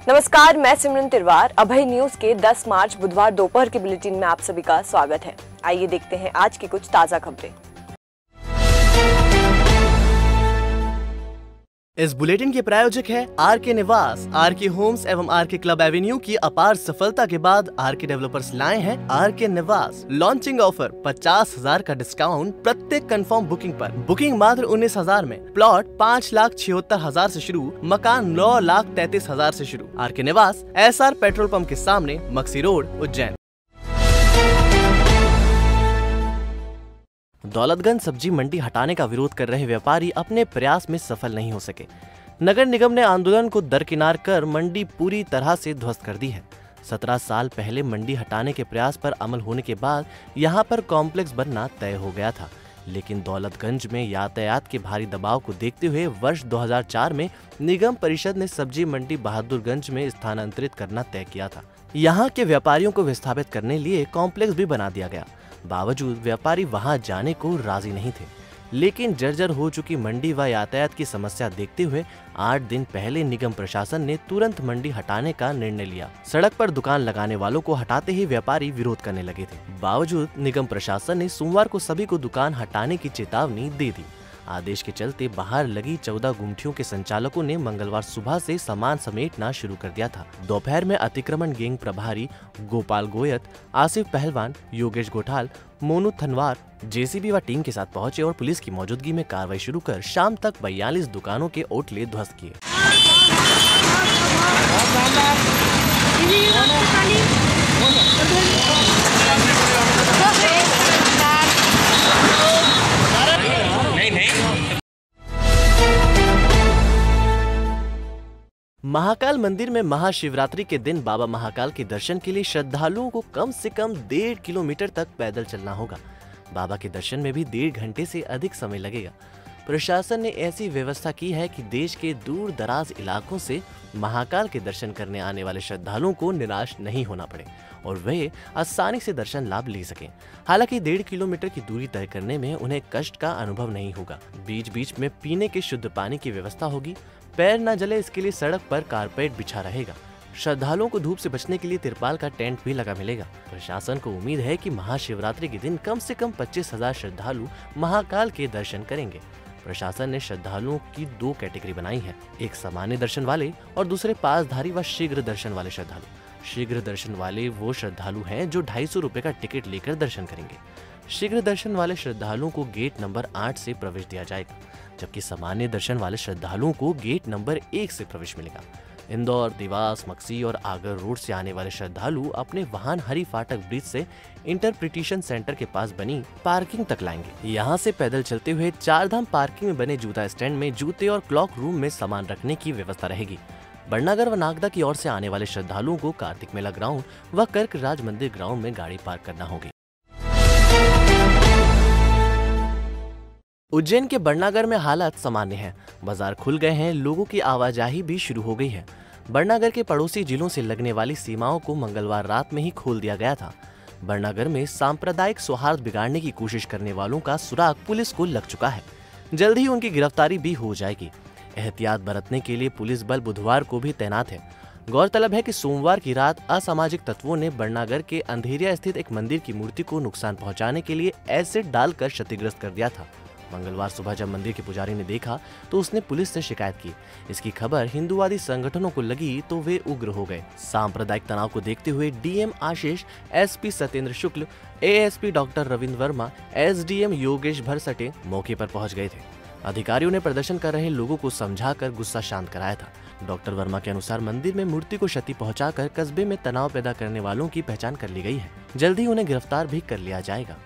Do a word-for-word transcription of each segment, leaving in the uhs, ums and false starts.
नमस्कार, मैं सिमरन तिरवार। अभय न्यूज के दस मार्च बुधवार दोपहर के बुलेटिन में आप सभी का स्वागत है। आइए देखते हैं आज की कुछ ताजा खबरें। इस बुलेटिन के प्रायोजक है आर के निवास। आर के होम्स एवं आर के क्लब एवेन्यू की अपार सफलता के बाद आर के डेवलपर्स लाए हैं आर के निवास। लॉन्चिंग ऑफर पचास हजार का डिस्काउंट प्रत्येक कंफर्म बुकिंग पर। बुकिंग मात्र उन्नीस हजार में। प्लॉट पाँच लाख छिहत्तर हजार से शुरू, मकान नौ लाख तैतीस हजार से शुरू। आर के निवास, एस आर पेट्रोल पंप के सामने, मक्सी रोड, उज्जैन। दौलतगंज सब्जी मंडी हटाने का विरोध कर रहे व्यापारी अपने प्रयास में सफल नहीं हो सके। नगर निगम ने आंदोलन को दरकिनार कर मंडी पूरी तरह से ध्वस्त कर दी है। सत्रह साल पहले मंडी हटाने के प्रयास पर अमल होने के बाद यहां पर कॉम्प्लेक्स बनना तय हो गया था, लेकिन दौलतगंज में यातायात के भारी दबाव को देखते हुए वर्ष दो हज़ार चार में निगम परिषद ने सब्जी मंडी बहादुरगंज में स्थानांतरित करना तय किया था। यहाँ के व्यापारियों को विस्थापित करने लिए कॉम्प्लेक्स भी बना दिया गया। बावजूद व्यापारी वहां जाने को राजी नहीं थे, लेकिन जर्जर हो चुकी मंडी व यातायात की समस्या देखते हुए आठ दिन पहले निगम प्रशासन ने तुरंत मंडी हटाने का निर्णय लिया। सड़क पर दुकान लगाने वालों को हटाते ही व्यापारी विरोध करने लगे थे। बावजूद निगम प्रशासन ने सोमवार को सभी को दुकान हटाने की चेतावनी दे दी। आदेश के चलते बाहर लगी चौदह गुमटियों के संचालकों ने मंगलवार सुबह से सामान समेटना शुरू कर दिया था। दोपहर में अतिक्रमण गैंग प्रभारी गोपाल गोयत, आसिफ पहलवान, योगेश गोठाल, मोनू थनवार जेसीबी व टीम के साथ पहुंचे और पुलिस की मौजूदगी में कार्रवाई शुरू कर शाम तक बयालीस दुकानों के ओटले ध्वस्त किए। महाकाल मंदिर में महाशिवरात्रि के दिन बाबा महाकाल के दर्शन के लिए श्रद्धालुओं को कम से कम डेढ़ किलोमीटर तक पैदल चलना होगा। बाबा के दर्शन में भी डेढ़ घंटे से अधिक समय लगेगा। प्रशासन ने ऐसी व्यवस्था की है कि देश के दूर दराज इलाकों से महाकाल के दर्शन करने आने वाले श्रद्धालुओं को निराश नहीं होना पड़े और वे आसानी से दर्शन लाभ ले सकें। हालांकि डेढ़ किलोमीटर की दूरी तय करने में उन्हें कष्ट का अनुभव नहीं होगा। बीच बीच में पीने के शुद्ध पानी की व्यवस्था होगी। पैर न जले इसके लिए सड़क पर कारपेट बिछा रहेगा। श्रद्धालुओं को धूप से बचने के लिए तिरपाल का टेंट भी लगा मिलेगा। प्रशासन को उम्मीद है कि महाशिवरात्रि के दिन कम से कम पच्चीस हजार श्रद्धालु महाकाल के दर्शन करेंगे। प्रशासन ने श्रद्धालुओं की दो कैटेगरी बनाई है, एक सामान्य दर्शन वाले और दूसरे पासधारी व शीघ्र दर्शन वाले श्रद्धालु। शीघ्र दर्शन वाले वो श्रद्धालु हैं जो ढाई सौ रूपए का टिकट लेकर दर्शन करेंगे। शीघ्र दर्शन वाले श्रद्धालुओं को गेट नंबर आठ से प्रवेश दिया जाएगा, जबकि सामान्य दर्शन वाले श्रद्धालुओं को गेट नंबर एक से प्रवेश मिलेगा। इंदौर, देवास, मक्सी और आगर रोड से आने वाले श्रद्धालु अपने वाहन हरी फाटक ब्रिज से इंटरप्रिटेशन सेंटर के पास बनी पार्किंग तक लाएंगे। यहाँ से पैदल चलते हुए चार धाम पार्किंग में बने जूता स्टैंड में जूते और क्लॉक रूम में सामान रखने की व्यवस्था रहेगी। बड़नागर व नागदा की ओर से आने वाले श्रद्धालुओं को कार्तिक मेला ग्राउंड व कर्क राज मंदिर ग्राउंड में गाड़ी पार्क करना होगी। उज्जैन के बड़नागर में हालात सामान्य है। बाजार खुल गए हैं, लोगों की आवाजाही भी शुरू हो गई है। बड़नागर के पड़ोसी जिलों से लगने वाली सीमाओं को मंगलवार रात में ही खोल दिया गया था। बड़नागर में सांप्रदायिक सौहार्द बिगाड़ने की कोशिश करने वालों का सुराग पुलिस को लग चुका है। जल्द ही उनकी गिरफ्तारी भी हो जाएगी। एहतियात बरतने के लिए पुलिस बल बुधवार को भी तैनात है। गौरतलब है कि सोमवार की रात असामाजिक तत्वों ने बड़नागर के अंधेरिया स्थित एक मंदिर की मूर्ति को नुकसान पहुंचाने के लिए एसिड डालकर क्षतिग्रस्त कर दिया था। मंगलवार सुबह जब मंदिर के पुजारी ने देखा तो उसने पुलिस से शिकायत की। इसकी खबर हिंदुवादी संगठनों को लगी तो वे उग्र हो गए। सांप्रदायिक तनाव को देखते हुए DM Ashish, SP Satyendra Shukla, ASP doctor Ravindra Verma, SDM Yogesh Bharsate मौके पर पहुंच गए थे। अधिकारियों ने प्रदर्शन कर रहे लोगों को समझाकर गुस्सा शांत कराया था। डॉक्टर वर्मा के अनुसार मंदिर में मूर्ति को क्षति पहुंचाकर कस्बे में तनाव पैदा करने वालों की पहचान कर ली गई है। जल्द ही उन्हें गिरफ्तार भी कर लिया जाएगा।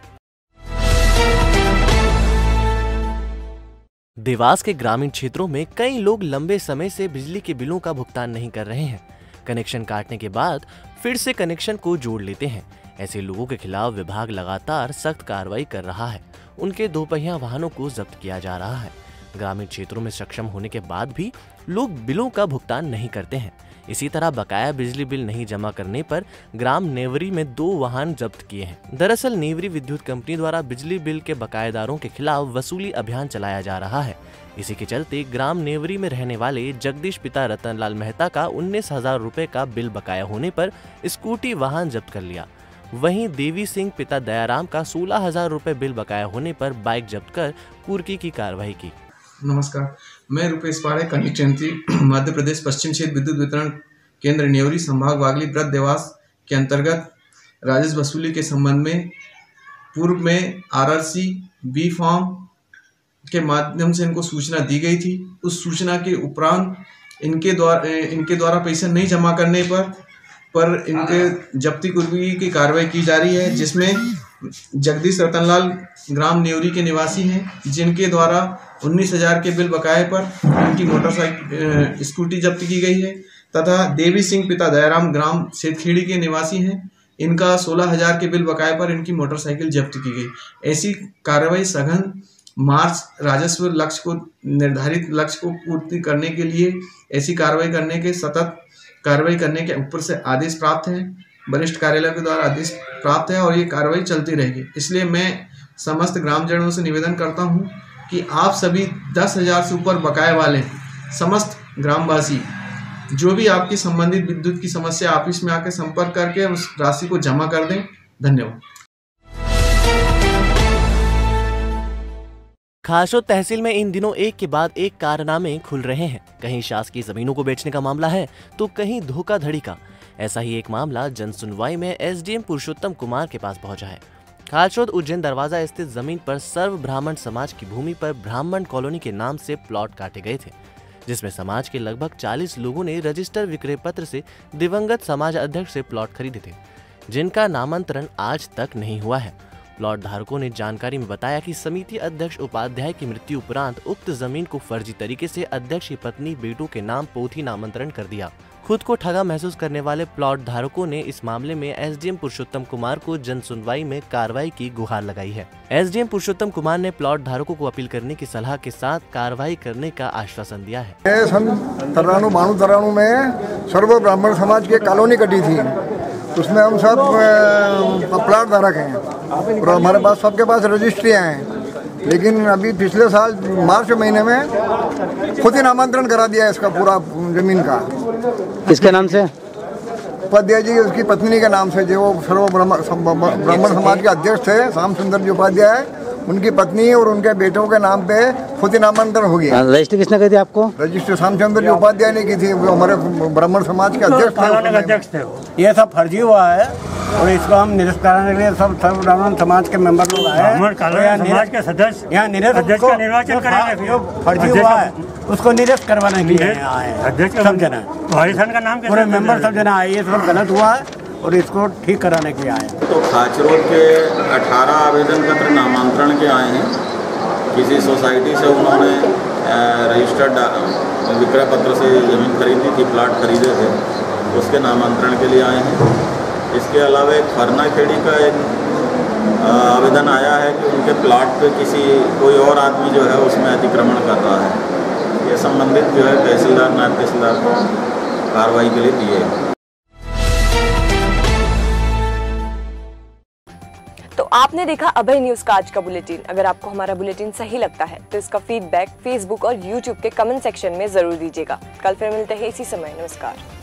देवास के ग्रामीण क्षेत्रों में कई लोग लंबे समय से बिजली के बिलों का भुगतान नहीं कर रहे हैं। कनेक्शन काटने के बाद फिर से कनेक्शन को जोड़ लेते हैं। ऐसे लोगों के खिलाफ विभाग लगातार सख्त कार्रवाई कर रहा है। उनके दोपहिया वाहनों को जब्त किया जा रहा है। ग्रामीण क्षेत्रों में सक्षम होने के बाद भी लोग बिलों का भुगतान नहीं करते हैं। इसी तरह बकाया बिजली बिल नहीं जमा करने पर ग्राम नेवरी में दो वाहन जब्त किए हैं। दरअसल नेवरी विद्युत कंपनी द्वारा बिजली बिल के बकायेदारों के खिलाफ वसूली अभियान चलाया जा रहा है। इसी के चलते ग्राम नेवरी में रहने वाले जगदीश पिता रतनलाल मेहता का उन्नीस हजार रुपए का बिल बकाया होने पर स्कूटी वाहन जब्त कर लिया। वहीं देवी सिंह पिता दयाराम का सोलह हजार रुपए बिल बकाया होने पर बाइक जब्त कर पूर्ति की कार्रवाई की। नमस्कार, मैं रुपेश पाड़े, कंटिजेंसी मध्य प्रदेश पश्चिम क्षेत्र विद्युत वितरण केंद्र नेवरी संभाग वागली ब्रत देवास के अंतर्गत राजस्व वसूली के संबंध में पूर्व में आरआरसी बी फॉर्म के माध्यम से इनको सूचना दी गई थी। उस सूचना के उपरांत इनके द्वारा इनके द्वारा पैसा नहीं जमा करने पर पर इनके जब्ती कुर्की की कार्रवाई की जा रही है, जिसमें जगदीश रतनलाल ग्राम नेवरी के निवासी हैं, जिनके द्वारा उन्नीस हजार के बिल बकाये पर उनकी मोटरसाइकिल स्कूटी जब्त की गई है, तथा देवी सिंह पिता दयाराम ग्राम सेतखेड़ी के निवासी हैं, इनका सोलह हजार के बिल बकाये पर इनकी मोटरसाइकिल जब्त की गई। ऐसी कार्रवाई सघन मार्च राजस्व लक्ष्य को निर्धारित लक्ष्य को पूर्ति करने के लिए ऐसी कार्रवाई करने के सतत कार्रवाई करने के ऊपर से आदेश प्राप्त है, वरिष्ठ कार्यालय के द्वारा आदेश प्राप्त है और ये कार्रवाई चलती रहेगी। इसलिए मैं समस्त ग्रामजनों से निवेदन करता हूं कि आप सभी दस हजार से ऊपर बकाये वाले समस्त ग्रामवासी जो भी आपकी संबंधित विद्युत की समस्या ऑफिस में आकर संपर्क करके उस राशि को जमा कर दें। धन्यवाद। खासोद तहसील में इन दिनों एक के बाद एक कारनामे खुल रहे हैं। कहीं शासकीय जमीनों को बेचने का मामला है तो कहीं धोखाधड़ी का। ऐसा ही एक मामला जन सुनवाई में एसडीएम पुरुषोत्तम कुमार के पास पहुंचा है। खासोद उज्जैन दरवाजा स्थित जमीन पर सर्व ब्राह्मण समाज की भूमि पर ब्राह्मण कॉलोनी के नाम से प्लॉट काटे गए थे, जिसमें समाज के लगभग चालीस लोगों ने रजिस्टर विक्रय पत्र से दिवंगत समाज अध्यक्ष से प्लॉट खरीदे थे, जिनका नामांतरण आज तक नहीं हुआ है। प्लॉट धारकों ने जानकारी में बताया कि समिति अध्यक्ष उपाध्याय की मृत्यु उपरांत उक्त जमीन को फर्जी तरीके से अध्यक्ष की पत्नी बेटों के नाम पोथी नामांतरण कर दिया। खुद को ठगा महसूस करने वाले प्लॉट धारकों ने इस मामले में एसडीएम पुरुषोत्तम कुमार को जन सुनवाई में कार्रवाई की गुहार लगाई है। एसडीएम पुरुषोत्तम कुमार ने प्लॉट धारकों को अपील करने की सलाह के साथ कार्रवाई करने का आश्वासन दिया है। सन तरानू बानू तरानू में सर्व ब्राह्मण समाज की कॉलोनी कटी थी, उसमें हम सब प्लॉट धारक हैं और हमारे पास सबके पास रजिस्ट्रियाँ हैं, लेकिन अभी पिछले साल मार्च महीने में खुद ही नामांतरण करा दिया इसका पूरा जमीन का। किसके नाम से? उपाध्याय जी उसकी पत्नी के नाम से, जो वो सर्व ब्राह्मण समाज के अध्यक्ष थे श्याम सुंदर जी उपाध्याय, उनकी पत्नी और उनके बेटों के नाम पे खुद ही नामांतरण हो गया। रजिस्ट्री किसने की थी आपको? रजिस्ट्री श्यामचंद्र जी उपाध्याय ने की थी, वो हमारे ब्राह्मण समाज के अध्यक्ष थे। ये सब फर्जी हुआ है और इसको हम निरस्त कराने के लिए सब सर्व ब्राह्मण समाज के मेंबर लोग आए, समाज के सदस्य यहाँ निरस्त का निर्वाचन करेंगे। फर्जी हुआ है उसको निरस्त करवाने के लिए आए सब जना, का नाम पूरे मेंबर सब जना आए। ये सब गलत हुआ है और इसको ठीक कराने के लिए आए। तो खाचरोद के अठारह आवेदन पत्र नामांतरण के आए हैं। किसी सोसाइटी से उन्होंने रजिस्टर्ड विक्रय पत्र से ज़मीन खरीदी थी, प्लाट खरीदे थे, उसके नामांतरण के लिए आए हैं। इसके अलावा एक फरना खेड़ी का एक आवेदन आया है कि उनके प्लाट पे किसी कोई और आदमी जो है उसमें अतिक्रमण कर रहा है। ये संबंधित जो है तहसीलदार नायब तहसीलदार को कार्रवाई के लिए दिए। तो आपने देखा अभय न्यूज का आज का बुलेटिन। अगर आपको हमारा बुलेटिन सही लगता है तो इसका फीडबैक फेसबुक और यूट्यूब के कमेंट सेक्शन में जरूर दीजिएगा। कल फिर मिलते हैं इसी समय। नमस्कार।